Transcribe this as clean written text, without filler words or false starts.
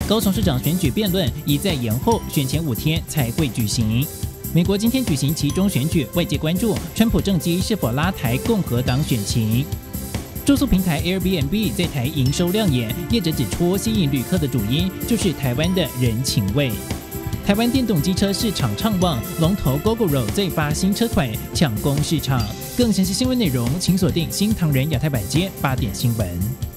高雄市长选举辩论一再延后，选前5天才会举行。美国今天举行期中选举，外界关注川普政绩是否拉抬共和党选情。住宿平台 Airbnb 在台营收亮眼，业者指出，吸引旅客的主因就是台湾的人情味。台湾电动机车市场畅旺，龙头 Gogoro 再发新车款抢攻市场。更详细新闻内容，请锁定新唐人亚太版街8点新闻。